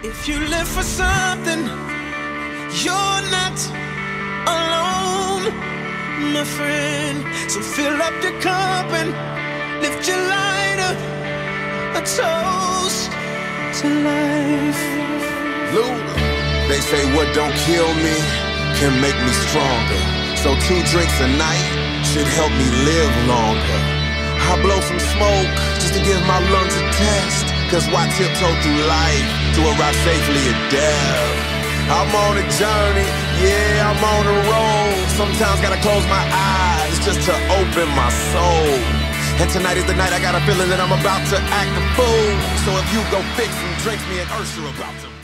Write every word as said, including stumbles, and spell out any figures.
If you live for something, you're not alone, my friend. So fill up your cup and lift your lighter, a toast to life. Luda. They say what don't kill me can make me stronger. So two drinks a night should help me live longer. I blow some smoke just to give my lungs a test. Cause why tiptoe through life to arrive safely at death? I'm on a journey, yeah, I'm on a road. Sometimes gotta close my eyes just to open my soul. And tonight is the night I got a feeling that I'm about to act a fool. So if you go fix some drinks, me and Ursula about to